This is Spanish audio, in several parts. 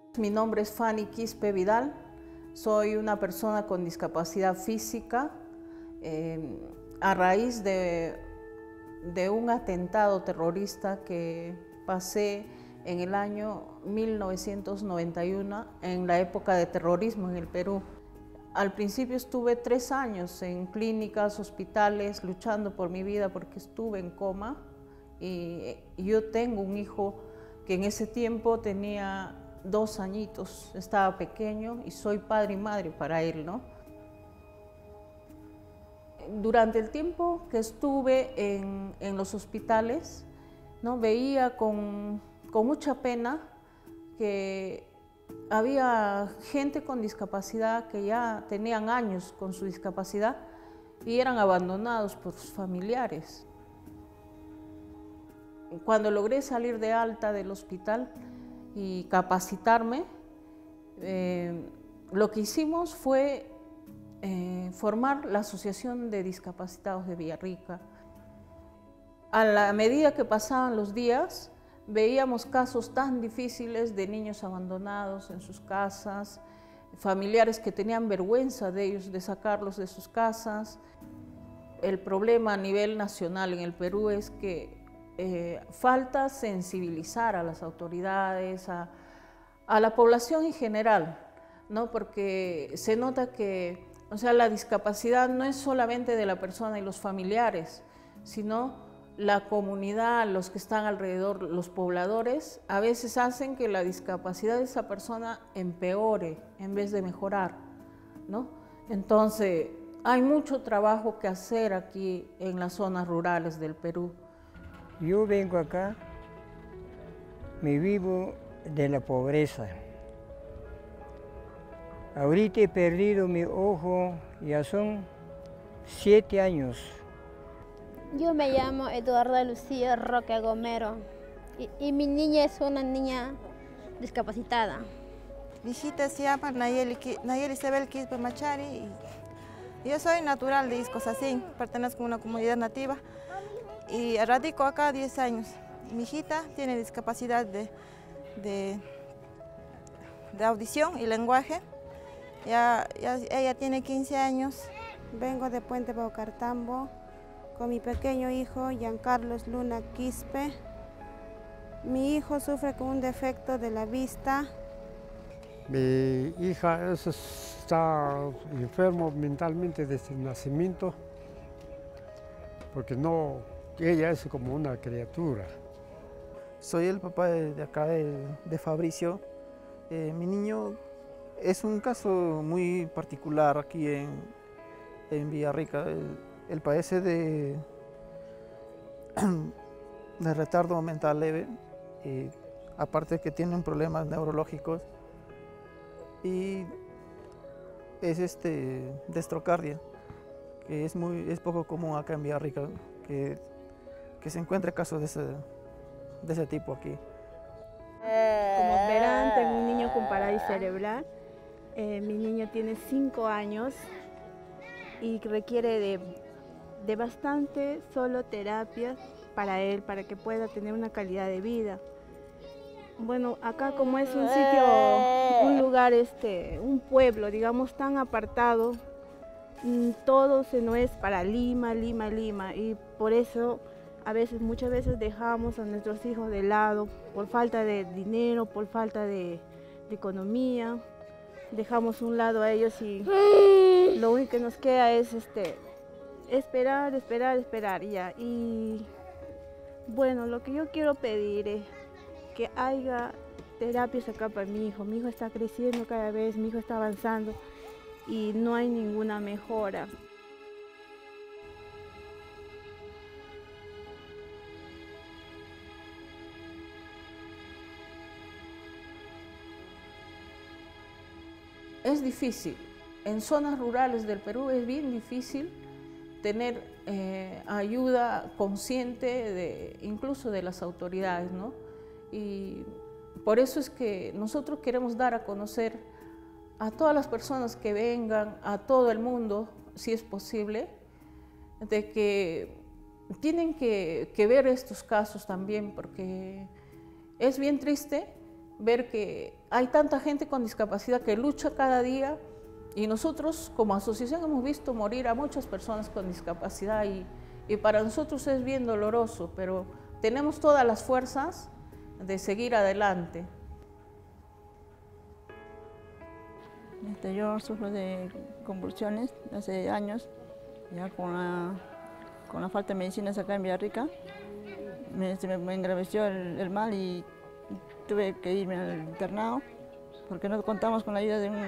Mi nombre es Fanny Quispe Vidal, soy una persona con discapacidad física a raíz de un atentado terrorista que pasé en el año 1991, en la época de terrorismo en el Perú. Al principio estuve 3 años en clínicas, hospitales, luchando por mi vida porque estuve en coma y yo tengo un hijo que en ese tiempo tenía 2 añitos, estaba pequeño y soy padre y madre para él, ¿no? Durante el tiempo que estuve en los hospitales, ¿no? Veía con mucha pena que había gente con discapacidad que ya tenían años con su discapacidad y eran abandonados por sus familiares. Cuando logré salir de alta del hospital y capacitarme, lo que hicimos fue formar la Asociación de Discapacitados de Villarrica. A la medida que pasaban los días, veíamos casos tan difíciles de niños abandonados en sus casas, familiares que tenían vergüenza de ellos, de sacarlos de sus casas. El problema a nivel nacional en el Perú es que falta sensibilizar a las autoridades, a la población en general, ¿no? Porque se nota que, o sea, la discapacidad no es solamente de la persona y los familiares, sino la comunidad, los que están alrededor, los pobladores, a veces hacen que la discapacidad de esa persona empeore en vez de mejorar, ¿no? Entonces, hay mucho trabajo que hacer aquí en las zonas rurales del Perú. Yo vengo acá, me vivo de la pobreza. Ahorita he perdido mi ojo, ya son 7 años. Yo me llamo Eduarda Lucía Roque Gomero y mi niña es una niña discapacitada. Mi hijita se llama Nayeli Isabel Quispe Machari y yo soy natural de Iscosacín, pertenezco a una comunidad nativa y radico acá 10 años. Mi hijita tiene discapacidad de audición y lenguaje. Ella tiene 15 años. Vengo de Puente Paucartambo con mi pequeño hijo, Giancarlos Luna Quispe. Mi hijo sufre con un defecto de la vista. Mi hija está enfermo mentalmente desde el nacimiento, porque ella es como una criatura. Soy el papá de acá, de Fabricio. Mi niño es un caso muy particular aquí en Villarrica. Él padece de retardo mental leve, y aparte que tiene problemas neurológicos y es destrocardia, que es poco común acá en Villarrica, que se encuentre casos de ese tipo aquí. Como verán, tengo un niño con parálisis cerebral. Mi niño tiene 5 años y requiere de bastante solo terapias para él, para que pueda tener una calidad de vida. Bueno, acá como es un sitio, un lugar, un pueblo, digamos, tan apartado, todo se no es para Lima, y por eso muchas veces dejamos a nuestros hijos de lado por falta de dinero, por falta de economía. Dejamos un lado a ellos y lo único que nos queda es esperar ya. Y bueno, lo que yo quiero pedir es que haya terapias acá para mi hijo. Mi hijo está creciendo cada vez, mi hijo está avanzando y no hay ninguna mejora. Es difícil. En zonas rurales del Perú es bien difícil tener ayuda consciente incluso de las autoridades, ¿no? Y por eso es que nosotros queremos dar a conocer a todas las personas que vengan, a todo el mundo, si es posible, de que tienen que ver estos casos también, porque es bien triste ver que hay tanta gente con discapacidad que lucha cada día y nosotros como asociación hemos visto morir a muchas personas con discapacidad y para nosotros es bien doloroso, pero tenemos todas las fuerzas de seguir adelante. Yo sufro de convulsiones hace años, ya con la falta de medicinas acá en Villarrica. Me engraveció el mal y tuve que irme al internado porque no contamos con la ayuda de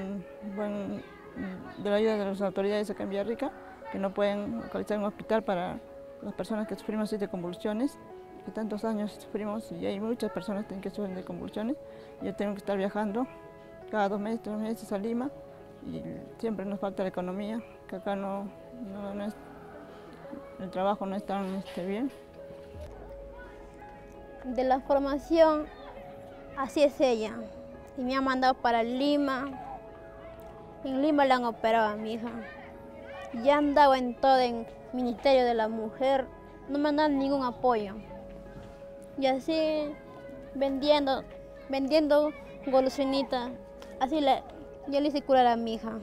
las autoridades acá en Villarrica, que no pueden localizar un hospital para las personas que sufrimos de convulsiones, que tantos años sufrimos y hay muchas personas que sufren de convulsiones. Yo tengo que estar viajando cada 2 meses, 3 meses a Lima y siempre nos falta la economía, que acá no es, el trabajo no es tan bien. De la formación, así es ella. Y me ha mandado para Lima. En Lima le han operado a mi hija. Ya han dado en todo el Ministerio de la Mujer. No me han dado ningún apoyo. Y así, vendiendo golosinitas. Así yo le hice curar a mi hija.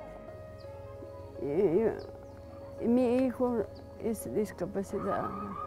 Mi hijo es discapacidad.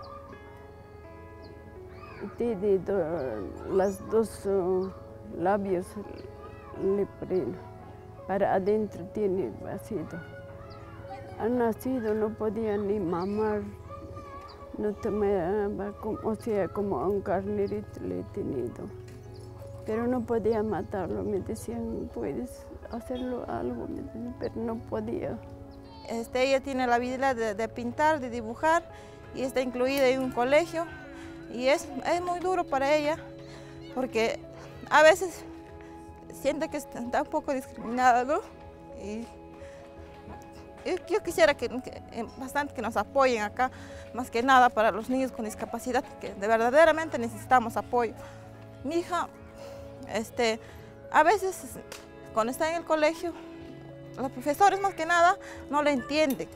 Tiene las 2 labios leprino. Para adentro tiene vacío. Ha nacido, no podía ni mamar. No tomaba, como a un carnerito le he tenido. Pero no podía matarlo. Me decían, puedes hacerlo algo, pero no podía. Ella tiene la habilidad de pintar, de dibujar y está incluida en un colegio. Y es muy duro para ella porque a veces siente que está un poco discriminada, ¿no? Y yo quisiera bastante que nos apoyen acá, más que nada para los niños con discapacidad, que verdaderamente necesitamos apoyo. Mi hija, a veces cuando está en el colegio, los profesores más que nada no le entienden.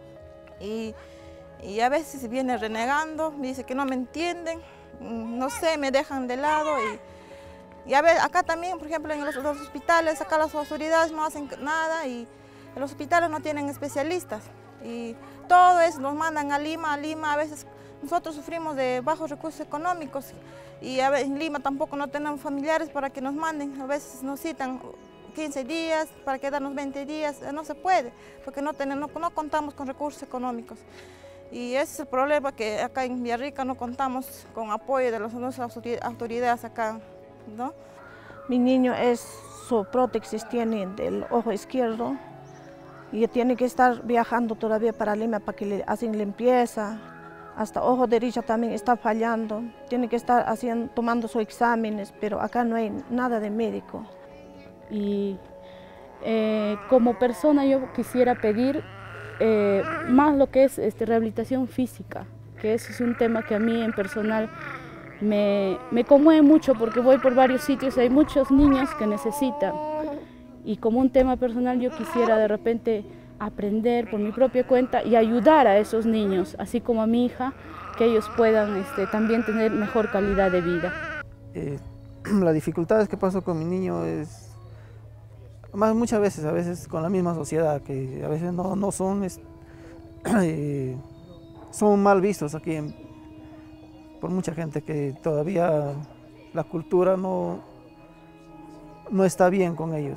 Y a veces viene renegando, me dice que no me entienden, no sé, me dejan de lado. Y a ver, acá también, por ejemplo, en los hospitales, acá las autoridades no hacen nada y los hospitales no tienen especialistas. Y todo eso nos mandan a Lima, a veces nosotros sufrimos de bajos recursos económicos y en Lima tampoco no tenemos familiares para que nos manden, a veces nos citan 15 días para quedarnos 20 días, no se puede, porque no contamos con recursos económicos. Y ese es el problema, que acá en Villarrica no contamos con apoyo de nuestras autoridades acá, ¿no? Mi niño su prótesis tiene del ojo izquierdo y tiene que estar viajando todavía para Lima para que le hacen limpieza. Hasta ojo derecho también está fallando, tiene que estar tomando sus exámenes, pero acá no hay nada de médico. Y como persona yo quisiera pedir más lo que es rehabilitación física, que eso es un tema que a mí en personal me conmueve mucho porque voy por varios sitios, hay muchos niños que necesitan. Y como un tema personal yo quisiera de repente aprender por mi propia cuenta y ayudar a esos niños, así como a mi hija, que ellos puedan también tener mejor calidad de vida. Las dificultades que paso con mi niño es muchas veces, a veces con la misma sociedad, que a veces no son, son mal vistos aquí por mucha gente, que todavía la cultura no está bien con ellos.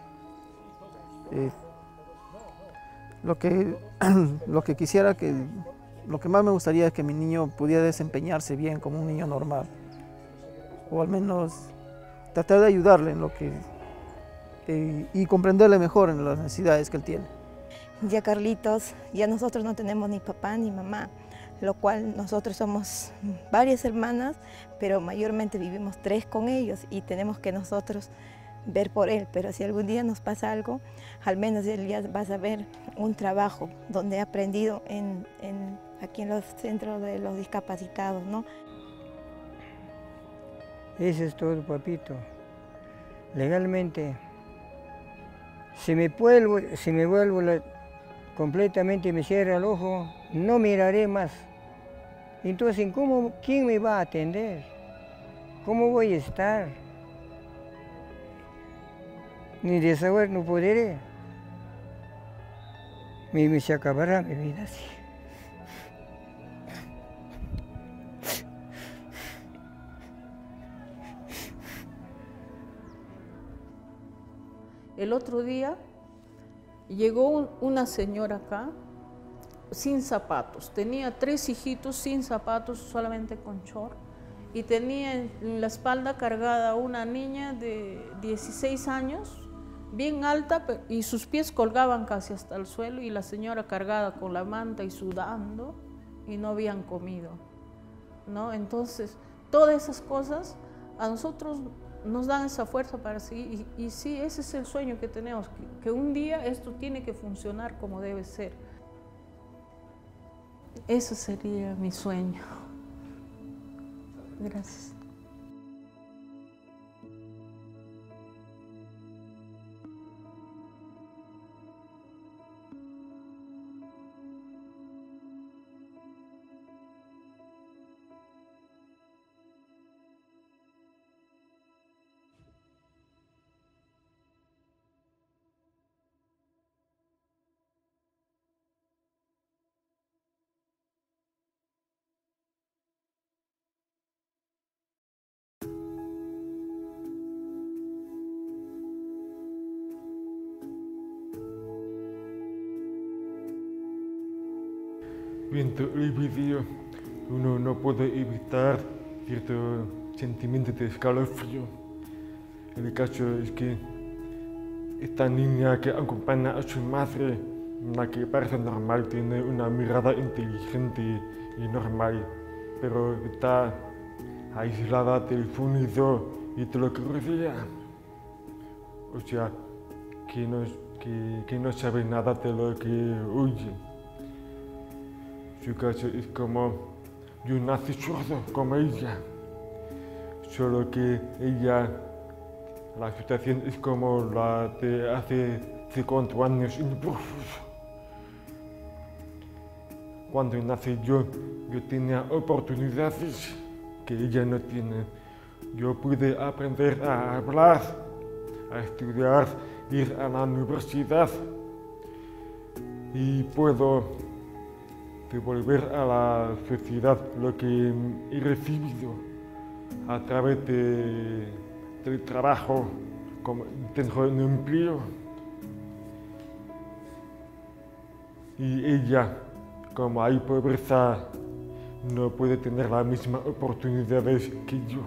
Lo que quisiera, lo que más me gustaría es que mi niño pudiera desempeñarse bien como un niño normal, o al menos tratar de ayudarle en lo que y comprenderle mejor en las necesidades que él tiene. Ya Carlitos, ya nosotros no tenemos ni papá ni mamá, lo cual nosotros somos varias hermanas, pero mayormente vivimos 3 con ellos y tenemos que nosotros ver por él, pero si algún día nos pasa algo, al menos él ya va a saber un trabajo donde he aprendido aquí en los centros de los discapacitados, ¿no? Eso es todo, papito. Legalmente, si me vuelvo completamente, me cierra el ojo, no miraré más. Entonces, ¿quién me va a atender? ¿Cómo voy a estar? ni desahogar no podré. Me se acabará mi vida así. El otro día llegó una señora acá sin zapatos. Tenía 3 hijitos sin zapatos, solamente con short. Y tenía en la espalda cargada una niña de 16 años, bien alta, y sus pies colgaban casi hasta el suelo, y la señora cargada con la manta y sudando, y no habían comido, ¿no? Entonces, todas esas cosas a nosotros nos dan esa fuerza para seguir, y sí, ese es el sueño que tenemos, que un día esto tiene que funcionar como debe ser. Ese sería mi sueño. Gracias. Viendo el vídeo, uno no puede evitar cierto sentimiento de escalofrío. El caso es que esta niña que acompaña a su madre, la que parece normal, tiene una mirada inteligente y normal, pero está aislada del sonido y de lo que rodea. O sea, que no sabe nada de lo que oye. Su caso es como yo nací sordo como ella, solo que ella, la situación es como la de hace 50 años en Burgos. Cuando nací yo tenía oportunidades que ella no tiene. Yo pude aprender a hablar, a estudiar, ir a la universidad y puedo devolver a la sociedad lo que he recibido a través del trabajo, como tengo un empleo. Y ella, como hay pobreza, no puede tener las mismas oportunidades que yo.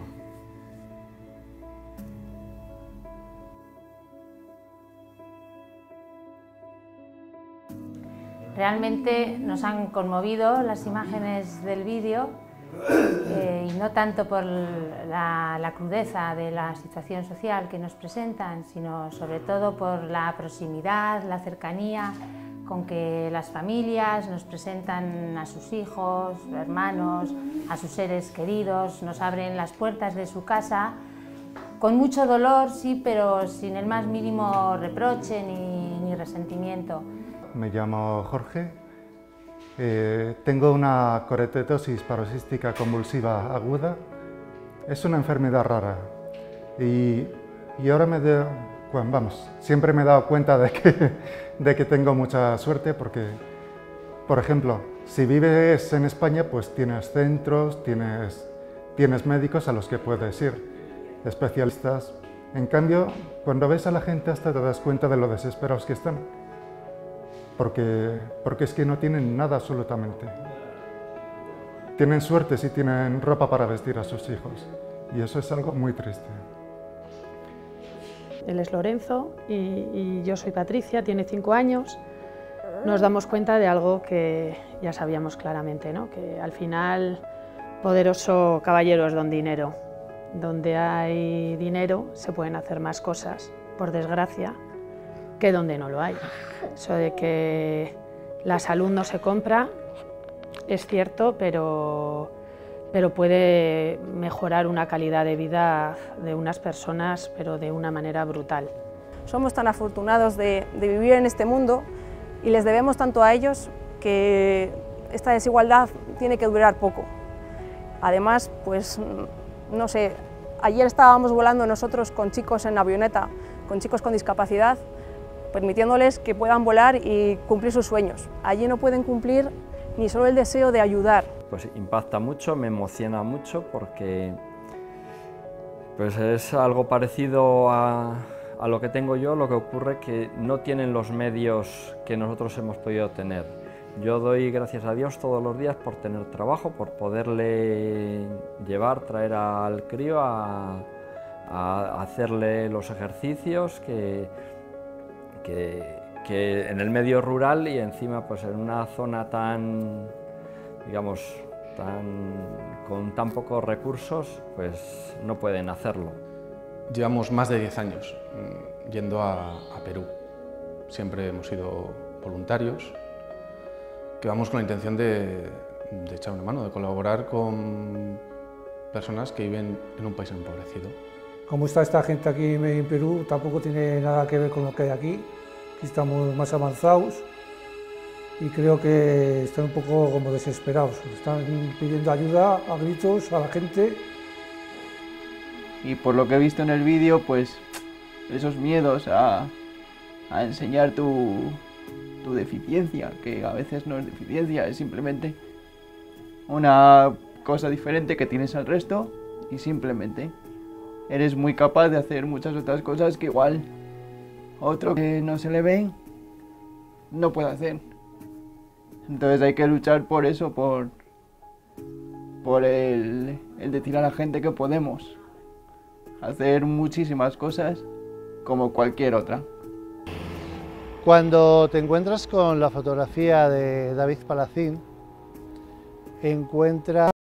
Realmente nos han conmovido las imágenes del vídeo, y no tanto por la crudeza de la situación social que nos presentan, sino sobre todo por la proximidad, la cercanía con que las familias nos presentan a sus hijos, hermanos, a sus seres queridos, nos abren las puertas de su casa con mucho dolor, sí, pero sin el más mínimo reproche ni resentimiento. Me llamo Jorge, tengo una coretosis paroxística convulsiva aguda. Es una enfermedad rara y ahora siempre me he dado cuenta de que tengo mucha suerte porque, por ejemplo, si vives en España, pues tienes centros, tienes médicos a los que puedes ir, especialistas. En cambio, cuando ves a la gente hasta te das cuenta de lo desesperados que están. Porque es que no tienen nada absolutamente. Tienen suerte si tienen ropa para vestir a sus hijos, y eso es algo muy triste. Él es Lorenzo y yo soy Patricia, tiene 5 años. Nos damos cuenta de algo que ya sabíamos claramente, ¿no? Que al final, poderoso caballero es don dinero. Donde hay dinero se pueden hacer más cosas, por desgracia, que donde no lo hay. Eso de que la salud no se compra es cierto, pero puede mejorar una calidad de vida de unas personas, pero de una manera brutal. Somos tan afortunados de vivir en este mundo y les debemos tanto a ellos que esta desigualdad tiene que durar poco. Además, pues, no sé, ayer estábamos volando nosotros con chicos en avioneta con chicos con discapacidad, permitiéndoles que puedan volar y cumplir sus sueños. Allí no pueden cumplir ni solo el deseo de ayudar. Pues impacta mucho, me emociona mucho porque pues es algo parecido a lo que tengo yo, lo que ocurre que no tienen los medios que nosotros hemos podido tener. Yo doy gracias a Dios todos los días por tener trabajo, por poderle llevar, traer al crío a hacerle los ejercicios que en el medio rural y encima pues en una zona tan, digamos, con tan pocos recursos, pues no pueden hacerlo. Llevamos más de 10 años yendo a Perú. Siempre hemos sido voluntarios, que vamos con la intención de echar una mano, de colaborar con personas que viven en un país empobrecido. Como está esta gente aquí en Perú, tampoco tiene nada que ver con lo que hay aquí. Aquí estamos más avanzados y creo que están un poco como desesperados. Están pidiendo ayuda a gritos a la gente. Y por lo que he visto en el vídeo, pues esos miedos a enseñar tu deficiencia, que a veces no es deficiencia, es simplemente una cosa diferente que tienes al resto y simplemente eres muy capaz de hacer muchas otras cosas que igual otro que no se le ven no puede hacer. Entonces hay que luchar por eso, por el decir a la gente que podemos hacer muchísimas cosas como cualquier otra. Cuando te encuentras con la fotografía de David Palacín, encuentras